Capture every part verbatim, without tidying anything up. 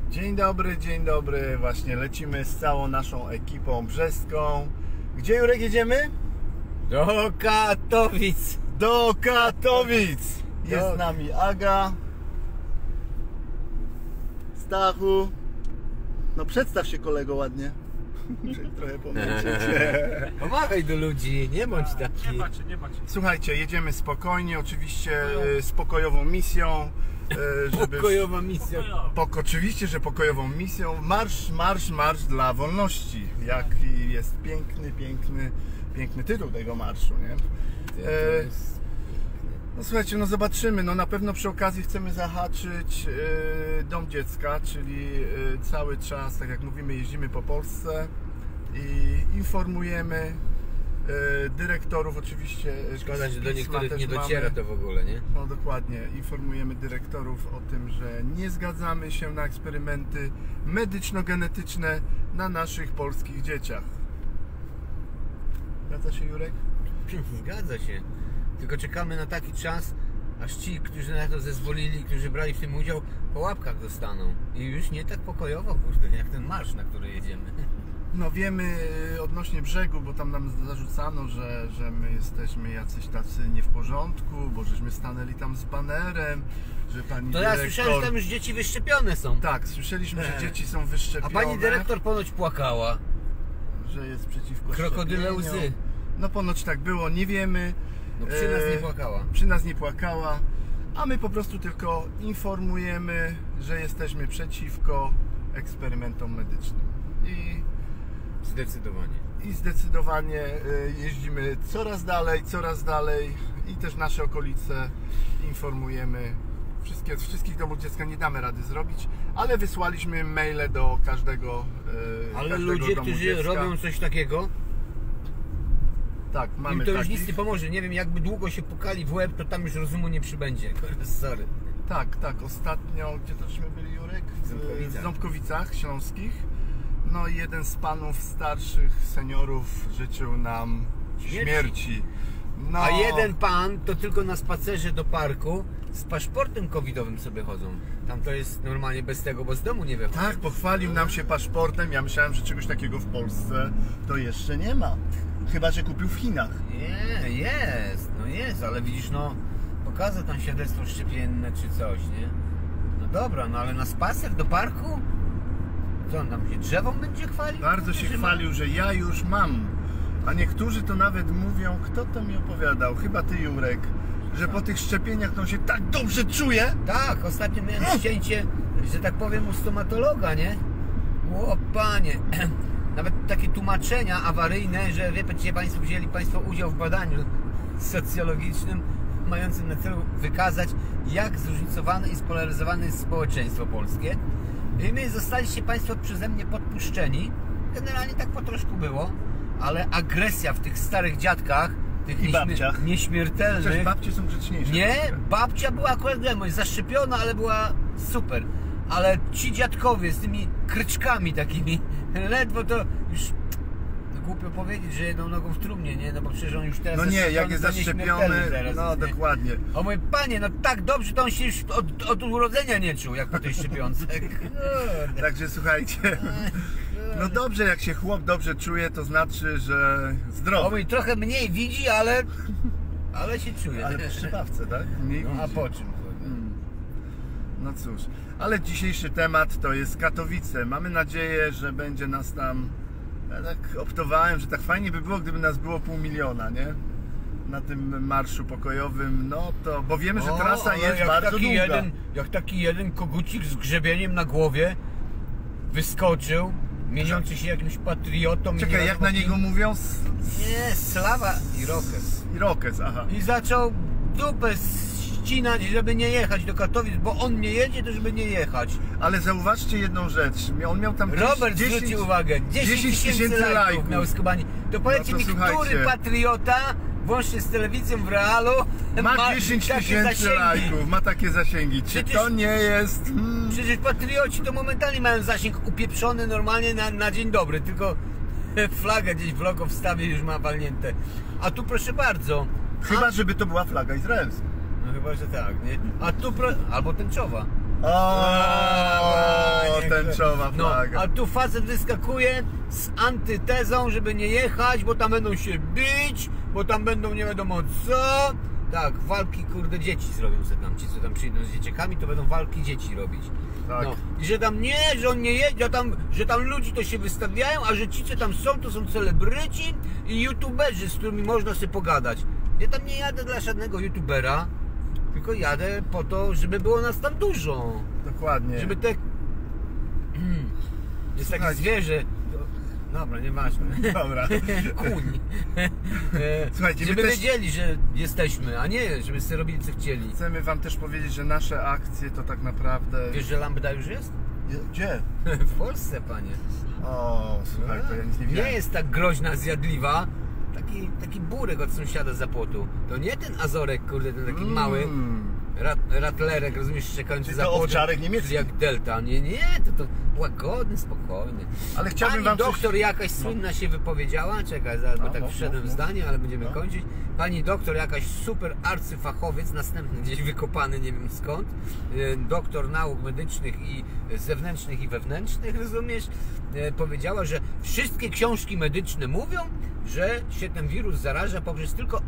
Dzień dobry, dzień dobry. Właśnie lecimy z całą naszą ekipą brzeską. Gdzie, Jurek, jedziemy? Do Katowic. Do Katowic. Jest Do... z nami Aga, Stachu. No przedstaw się, kolego, ładnie. Muszę trochę pomęczyć. Pomagaj do ludzi, nie bądź taki. Nie patrzcie, nie patrzcie. Słuchajcie, jedziemy spokojnie, oczywiście no. z pokojową misją. Żeby... Pokojowa misja. Pok oczywiście, że pokojową misją. Marsz, marsz, marsz dla wolności. Jaki jest piękny, piękny, piękny tytuł tego marszu, nie? E... No słuchajcie, no zobaczymy. No na pewno przy okazji chcemy zahaczyć e, Dom Dziecka, czyli e, cały czas, tak jak mówimy, jeździmy po Polsce i informujemy dyrektorów, oczywiście. Szkoda, że do niektórych nie dociera mamy, to w ogóle, nie? No dokładnie, informujemy dyrektorów o tym, że nie zgadzamy się na eksperymenty medyczno-genetyczne na naszych polskich dzieciach. Zgadza się, Jurek? Zgadza się. Tylko czekamy na taki czas, aż ci, którzy na to zezwolili, którzy brali w tym udział, po łapkach dostaną. I już nie tak pokojowo, kurde, jak ten marsz, na który jedziemy. No wiemy odnośnie brzegu, bo tam nam zarzucano, że, że my jesteśmy jacyś tacy nie w porządku, bo żeśmy stanęli tam z banerem, że pani to dyrektor... ja słyszałem, że tam już dzieci wyszczepione są. Tak, słyszeliśmy, że dzieci są wyszczepione. A pani dyrektor ponoć płakała. Że jest przeciwko krokodyle łzy. No ponoć tak było, nie wiemy. No przy nas nie płakała. Przy nas nie płakała, a my po prostu tylko informujemy, że jesteśmy przeciwko eksperymentom medycznym. I Zdecydowanie. I zdecydowanie jeździmy coraz dalej, coraz dalej i też nasze okolice informujemy. Wszystkie, wszystkich domów dziecka nie damy rady zrobić, ale wysłaliśmy maile do każdego Ale każdego ludzie, domu którzy dziecka. robią coś takiego, tak, mamy im to już takich. nic nie pomoże. Nie wiem, jakby długo się pukali w łeb, to tam już rozumu nie przybędzie. Sorry. Tak, tak, ostatnio, gdzie to żeśmy byli, Jurek? W Ząbkowicach, w Ząbkowicach Śląskich. No i jeden z panów starszych, seniorów życzył nam śmierci. śmierci. No. A jeden pan to tylko na spacerze do parku z paszportem covidowym sobie chodzą. Tam to jest normalnie bez tego, bo z domu nie wychodzą. Tak, pochwalił nam się paszportem. Ja myślałem, że czegoś takiego w Polsce to jeszcze nie ma. Chyba że kupił w Chinach. Nie, jest, no jest, ale widzisz, no pokazał tam świadectwo szczepienne czy coś, nie? No dobra, no ale na spacer do parku? Co on tam się drzewą będzie chwalił? Bardzo się chwalił, że ja już mam. A niektórzy to nawet mówią, kto to mi opowiadał? Chyba ty, Jurek, że po tych szczepieniach to on się tak dobrze czuje. Tak, ostatnio miałem ścięcie, że tak powiem, u stomatologa, nie? O panie, nawet takie tłumaczenia awaryjne, że wiecie Państwo, wzięli Państwo udział w badaniu socjologicznym mającym na celu wykazać, jak zróżnicowane i spolaryzowane jest społeczeństwo polskie. I my zostaliście Państwo przeze mnie podpuszczeni. Generalnie tak po troszku było, ale agresja w tych starych dziadkach, tych I babciach. nieśmiertelnych. Chociaż babcie są grzeczniejsze. Nie, babcia była akurat demo, zaszczepiona, ale była super. Ale ci dziadkowie z tymi kryczkami takimi, ledwo to już głupio powiedzieć, że jedną nogą w trumnie, nie? No bo przecież on już teraz no nie, jak jest zaszczepiony, teraz, no jest, dokładnie. O mój panie, no tak dobrze to on się już od, od urodzenia nie czuł, jak po tej szczepionce. Także słuchajcie, no dobrze, jak się chłop dobrze czuje, to znaczy, że zdrowy. O mój, trochę mniej widzi, ale ale się czuje. Ale po szczepawce, tak? Mniej No widzi. a po czym? Hmm. No cóż, ale dzisiejszy temat to jest Katowice. Mamy nadzieję, że będzie nas tam... Ja tak optowałem, że tak fajnie by było, gdyby nas było pół miliona, nie? Na tym marszu pokojowym, no to... Bo wiemy, że trasa o, jest jak bardzo taki długa. Jeden, jak taki jeden kogucik z grzebieniem na głowie wyskoczył, mieniący się jakimś patriotą. Czekaj, jak na niego mówią? Nie, Slawa Irokes. Irokes, aha. I zaczął dupę ścinać, żeby nie jechać do Katowic, bo on nie jedzie, to żeby nie jechać. Ale zauważcie jedną rzecz, on miał tam Robert dziesięć, zwróci uwagę, dziesięć tysięcy lajków miał skubani. To powiedzcie no to mi, słuchajcie. który patriota, włącznie z telewizją w realu, ma, ma dziesięć takie tysięcy zasięgi. lajków, ma takie zasięgi. Czy Przecież- to nie jest... Hmm. Przecież patrioci to momentalnie mają zasięg upieprzony normalnie na, na dzień dobry, tylko flagę gdzieś w logo wstawi już ma walnięte. A tu proszę bardzo. Chyba, A, żeby to była flaga izraelska. no chyba, że tak, nie? A tu pro... albo tęczowa. O, A, nie, Tęczowa No, flaga. a tu facet wyskakuje z antytezą, żeby nie jechać, bo tam będą się bić, bo tam będą nie wiadomo co. Tak, walki kurde dzieci zrobią sobie tam, ci co tam przyjdą z dzieciakami, to będą walki dzieci robić. Tak. No. I że tam nie, że on nie jedzie, a tam, że tam ludzi to się wystawiają, a że ci co tam są, to są celebryci i youtuberzy, z którymi można sobie pogadać. Ja tam nie jadę dla żadnego youtubera, tylko jadę po to, żeby było nas tam dużo. Dokładnie. Żeby te... Hmm. Jest takie Słuchajcie. zwierzę. Dobra, nieważne. Dobra. Kuń. Słuchajcie, my żeby też- wiedzieli, że jesteśmy, a nie, żeby sobie robili co chcieli. Chcemy wam też powiedzieć, że nasze akcje to tak naprawdę... Wiesz, że lambda już jest? Gdzie? W Polsce, panie. O, słuchaj, to ja nic nie Nie wiem. jest tak groźna, zjadliwa. Taki, taki burek od sąsiada za płotu. To nie ten Azorek, kurde, ten taki mały. Rat, ratlerek, rozumiesz, czekający Czyli za to płotem. owczarek niemiecki. Jak Delta. Nie, nie, to, to łagodny, spokojny. Ale chciałbym Pani wam coś- doktor jakaś słynna się wypowiedziała. Czekaj, zaraz, bo No, tak no, wszedłem no, w no. zdanie, ale będziemy No. kończyć. Pani doktor jakaś super arcyfachowiec, następny gdzieś wykopany, nie wiem skąd. e, Doktor nauk medycznych i zewnętrznych i wewnętrznych, rozumiesz? E, Powiedziała, że wszystkie książki medyczne mówią, że się ten wirus zaraża poprzez tylko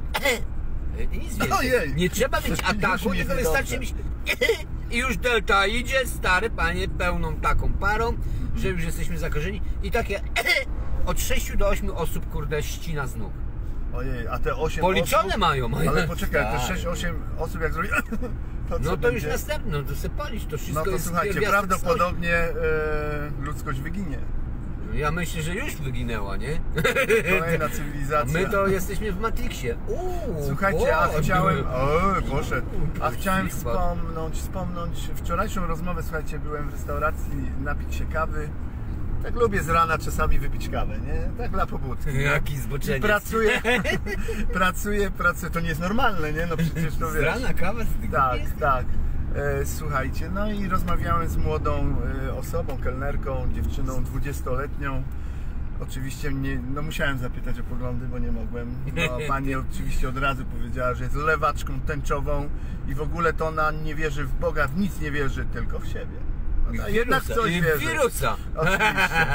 i nic więcej. Ojej! Nie trzeba mieć Już ataku, mi tylko jest wystarczy niedobrze. mieć i już delta idzie, stary panie, pełną taką parą, że już jesteśmy zakażeni i takie od sześciu do ośmiu osób, kurde, ścina z nóg. Ojej, a te osiem Policzone osób... mają, mają. Ale poczekaj, te Tak. sześć osiem osób jak zrobi... To co No to już będzie? następne, no to se palić, to wszystko No to jest słuchajcie, pierwiastek prawdopodobnie e, ludzkość wyginie. stości. Ja myślę, że już wyginęła, nie? Kolejna A cywilizacja. my to jesteśmy w Matrixie. Uuu, Słuchajcie, a o, chciałem... O, poszedł. A Uuu, chciałem super. wspomnieć, wspomnieć wczorajszą rozmowę, słuchajcie, byłem w restauracji napić się kawy. Tak lubię z rana czasami wypić kawę, nie? Tak dla pobudki. nie? Jaki I zboczeniec. pracuję, pracuję, pracuję, to nie jest normalne, nie? No przecież to Z wiesz. rana kawa z tego Tak, jest? tak. E, słuchajcie, no i rozmawiałem z młodą e, osobą, kelnerką, dziewczyną dwudziestoletnią. Oczywiście mnie, no musiałem zapytać o poglądy, bo nie mogłem. No, pani oczywiście od razu powiedziała, że jest lewaczką tęczową i w ogóle to ona nie wierzy w Boga, w nic nie wierzy, tylko w siebie. No, a jednak Wirusa, coś i wierzy. wirusa. Oczywiście.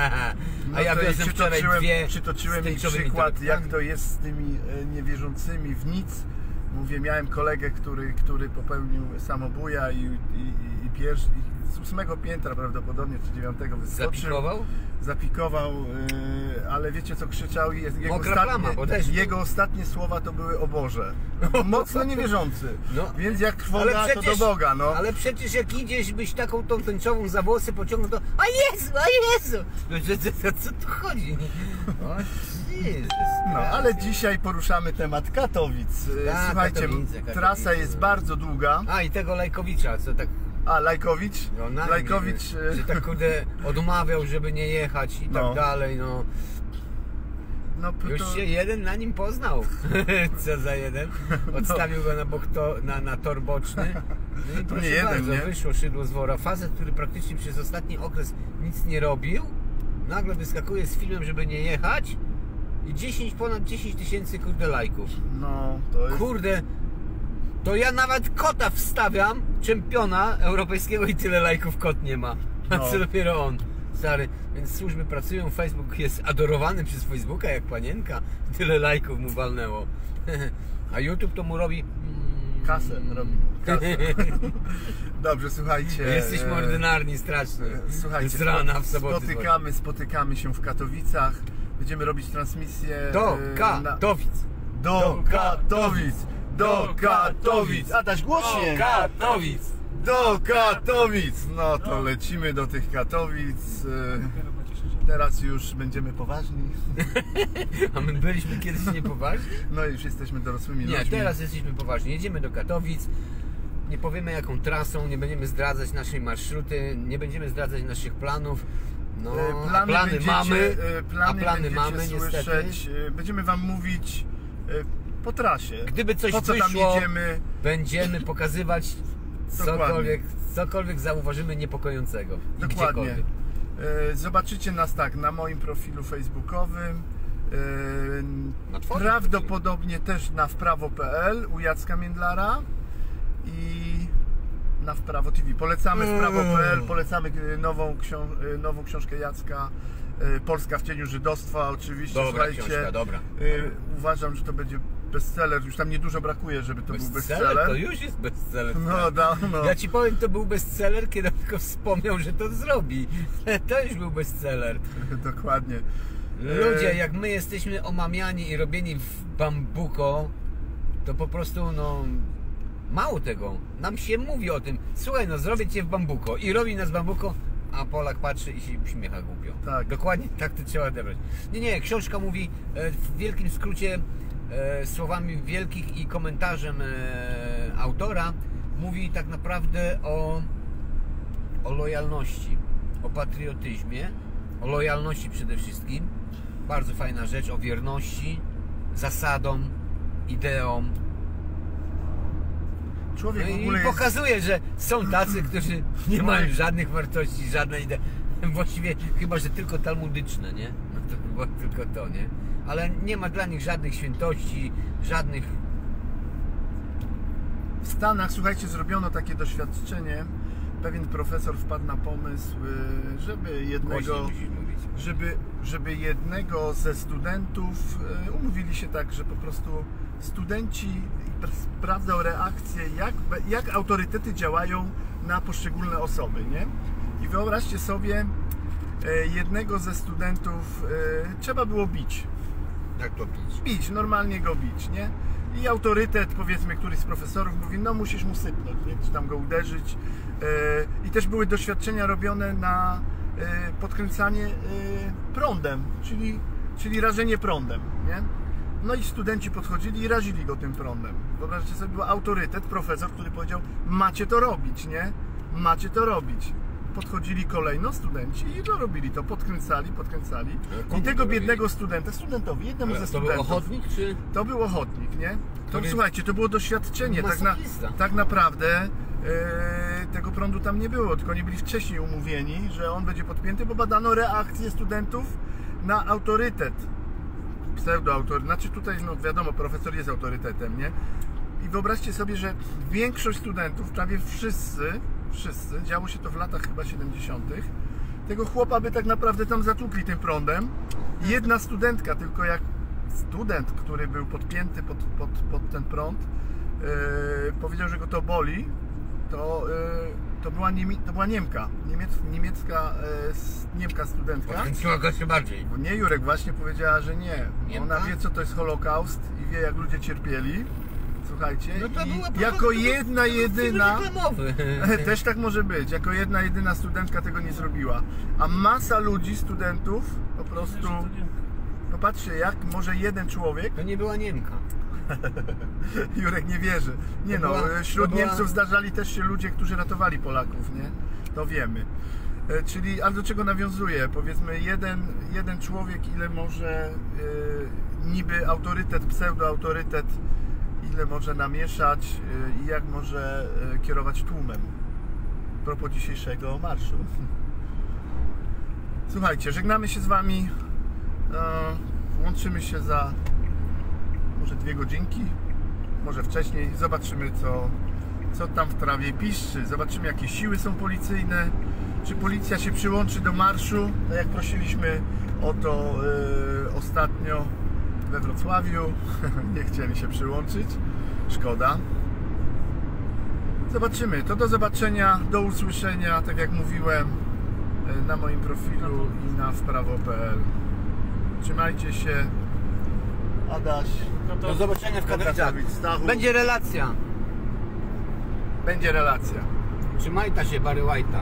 No A ja to jej wiozłem wczoraj przytoczyłem, dwie przytoczyłem jej tęczowymi przykład, jak torebkami. to jest z tymi e, niewierzącymi w nic. Mówię, miałem kolegę, który, który popełnił samobuja i, i, i, i pierwszy, i z ósmego piętra prawdopodobnie, czy dziewiątego wyskoczył. Zapikował? Zapikował, e, ale wiecie co krzyczał? Jest- Jego, Mokra plama, bo też był. jego ostatnie słowa to były o Boże. Mocno niewierzący. No. Więc jak trwoga, to do Boga. No. Ale przecież jak idziesz, byś taką tą tęczową za włosy pociągnął, to o Jezu, o Jezu! No, że, że, co tu chodzi? O Jezus. No, ale dzisiaj poruszamy temat Katowic. E, Tak, Słuchajcie, Katowice, Katowice. trasa jest bardzo długa. A i tego Lajkowicza, co tak... A, Lajkowicz? No, na Lajkowicz... Że, e, że tak kurde odmawiał, żeby nie jechać i No. tak dalej, no. No, Już to... się jeden na nim poznał. Co za jeden? Odstawił go na, bok to, na, na tor boczny. No i To proszę nie jeden, bardzo, nie? wyszło szydło z wora. Facet, który praktycznie przez ostatni okres nic nie robił, nagle wyskakuje z filmem, żeby nie jechać i dziesięć, ponad dziesięć tysięcy kurde lajków. No, to jest... Kurde, to ja nawet kota wstawiam, czempiona europejskiego i tyle lajków kot nie ma. A No. co dopiero on. Stary, więc służby pracują, Facebook jest adorowany przez Facebooka jak panienka. Tyle lajków mu walnęło. A YouTube to mu robi... mm, Kasę robi. Kasę. Dobrze, słuchajcie. Jesteśmy e, ordynarni, strasznie. Słuchajcie, Z rana w sobotę. spotykamy, spotykamy się w Katowicach. Będziemy robić transmisję Do e, Katowic. Do Do Katowic! Do Katowic! Adaś, głośniej! Do Katowic. Do Katowic! No to lecimy do tych Katowic. E, Teraz już będziemy poważni. A my byliśmy kiedyś niepoważni? No już jesteśmy dorosłymi Nie, ludźmi. teraz jesteśmy poważni. Jedziemy do Katowic. Nie powiemy jaką trasą, nie będziemy zdradzać naszej marszruty, nie będziemy zdradzać naszych planów. No, E, plany, a plany będziecie, mamy, e, plany a plany będziecie mamy niestety. słyszeć. E, Będziemy wam mówić e, po trasie. Gdyby coś po co tam wyszło, jedziemy. będziemy pokazywać Dokładnie. cokolwiek, cokolwiek zauważymy niepokojącego. I Dokładnie. gdziekolwiek. E, Zobaczycie nas tak na moim profilu facebookowym. e, Na twoim Prawdopodobnie też na wprawo kropka pe el u Jacka Międlara. I na Wprawo T V. Polecamy Wprawo kropka p l, polecamy nową, książ nową książkę Jacka, Polska w cieniu żydostwa, oczywiście. Dobra Słuchajcie, książka, dobra. Uważam, że to będzie bestseller, już tam niedużo brakuje, żeby to bestseller, był bestseller. To już jest bestseller. No, da, no. Ja ci powiem, to był bestseller, kiedy tylko wspomniał, że to zrobi. To już był bestseller. Dokładnie. Ludzie, jak my jesteśmy omamiani i robieni w bambuko, to po prostu, no... Mało tego, nam się mówi o tym. Słuchaj, no zrobię cię w bambuko i robi nas bambuko, a Polak patrzy i się uśmiecha głupio. Tak. Dokładnie tak to trzeba odebrać. Nie, nie, książka mówi w wielkim skrócie, słowami wielkich i komentarzem autora, mówi tak naprawdę o, o lojalności, o patriotyzmie, o lojalności przede wszystkim. Bardzo fajna rzecz, o wierności, zasadom, ideom. Człowiek No w ogóle i jest... pokazuje, że są tacy, którzy nie mają żadnych wartości, żadnej idei. Właściwie chyba, że tylko talmudyczne, nie? No to chyba tylko to, nie? Ale nie ma dla nich żadnych świętości, żadnych... W Stanach, słuchajcie, zrobiono takie doświadczenie. Pewien profesor wpadł na pomysł, żeby jednego, żeby, żeby jednego ze studentów umówili się tak, że po prostu studenci sprawdzał reakcję, jak, jak autorytety działają na poszczególne osoby, nie? I wyobraźcie sobie, jednego ze studentów trzeba było bić. Jak to bić? Bić, normalnie go bić, nie? I autorytet, powiedzmy, któryś z profesorów mówi, no musisz mu sypnąć, nie? Czy tam go uderzyć. I też były doświadczenia robione na podkręcanie prądem, czyli, czyli rażenie prądem, nie? No i studenci podchodzili i razili go tym prądem. Wyobraźcie sobie, był autorytet, profesor, który powiedział, macie to robić, nie? Macie to robić. Podchodzili kolejno studenci i to robili to, podkręcali, podkręcali. I tego biednego studenta, studentowi, jednemu Ale ze to studentów. był ochotnik, czy? To był ochotnik, nie? To, Który... słuchajcie, to było doświadczenie. Tak, na, tak naprawdę e, tego prądu tam nie było, tylko oni byli wcześniej umówieni, że on będzie podpięty, bo badano reakcję studentów na autorytet. Pseudoautorytet. Znaczy tutaj, no wiadomo, profesor jest autorytetem, nie? I wyobraźcie sobie, że większość studentów, prawie wszyscy, wszyscy, działo się to w latach chyba siedemdziesiątych, tego chłopa by tak naprawdę tam zatłukli tym prądem. Jedna studentka, tylko jak student, który był podpięty pod, pod, pod ten prąd, yy, powiedział, że go to boli, to, yy, to, była, Niemi to była Niemka, Niemiec niemiecka yy, Niemka studentka. Podkręciła go się bardziej. Bo nie, Jurek właśnie powiedziała, że nie. Niemka? Ona wie, co to jest Holokaust i wie, jak ludzie cierpieli. Słuchajcie, no to i jako jedna jedyna, reklamowy. też tak może być, jako jedna jedyna studentka tego nie zrobiła. A masa ludzi, studentów, po prostu, popatrzcie, jak może jeden człowiek... To nie była Niemka. Jurek nie wierzy. Nie no, była, wśród była... Niemców zdarzali też się ludzie, którzy ratowali Polaków, nie? To wiemy. Czyli, ale do czego nawiązuje? Powiedzmy, jeden, jeden człowiek, ile może yy, niby autorytet, pseudoautorytet, ile może namieszać i jak może kierować tłumem. A propos dzisiejszego marszu. Słuchajcie, żegnamy się z Wami. Łączymy się za może dwie godzinki, może wcześniej. Zobaczymy, co, co tam w trawie piszczy. Zobaczymy, jakie siły są policyjne. Czy policja się przyłączy do marszu, tak jak prosiliśmy o to yy, ostatnio we Wrocławiu. Nie chcieli się przyłączyć. Szkoda. Zobaczymy. To do zobaczenia, do usłyszenia, tak jak mówiłem, na moim profilu i na wprawo kropka p l. Trzymajcie się. Adaś. Do zobaczenia w Katowicach. Będzie relacja. Będzie relacja. Trzymajta się, Barry White'a.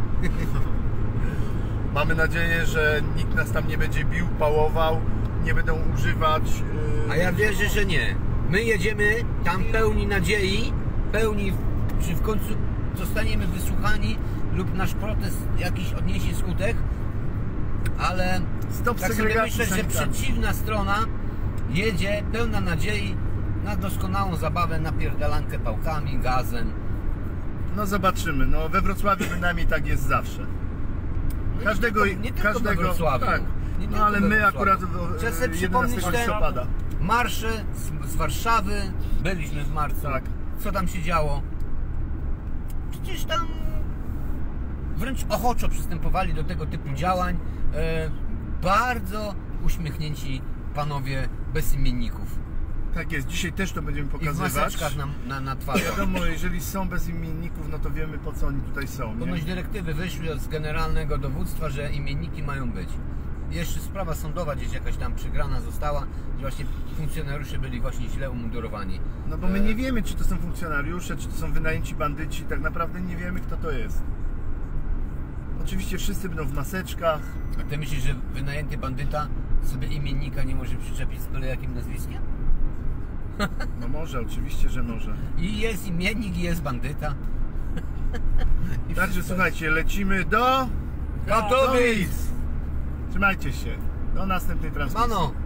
Mamy nadzieję, że nikt nas tam nie będzie bił, pałował, nie będą używać... Yy... A ja wierzę, że nie. My jedziemy tam pełni nadziei, pełni, czy w końcu zostaniemy wysłuchani lub nasz protest jakiś odniesie skutek, ale Stop tak sobie myślę, że przeciwna strona jedzie pełna nadziei na doskonałą zabawę, napierdalankę pałkami, gazem. No zobaczymy, no we Wrocławiu bynajmniej tak jest zawsze. Każdego, nie tylko, nie tylko każdego, we Wrocławiu. tak. Nie No ale my akurat Trzeba sobie przypomnieć te listopada. marsze z, z Warszawy, byliśmy w marcu, tak. Co tam się działo? gdzieś tam wręcz ochoczo przystępowali do tego typu działań. E, bardzo uśmiechnięci panowie bez imienników. Tak jest, dzisiaj też to będziemy I w pokazywać. maseczkach na, na, na twarzy. Wiadomo, jeżeli są bez imienników, no to wiemy, po co oni tutaj są, nie? Ponoć dyrektywy wyszły z generalnego dowództwa, że imienniki mają być. Jeszcze sprawa sądowa gdzieś jakaś tam przygrana została, że właśnie funkcjonariusze byli właśnie źle umundurowani. No bo my nie wiemy, czy to są funkcjonariusze, czy to są wynajęci bandyci, tak naprawdę nie wiemy, kto to jest. Oczywiście wszyscy będą w maseczkach. A ty myślisz, że wynajęty bandyta sobie imiennika nie może przyczepić z byle jakim nazwiskiem? No może, oczywiście, że może. I jest imiennik, i jest bandyta. I Także wszystko. słuchajcie, lecimy do Katowic! Trzymajcie się. Do następnej transmisji. Mano!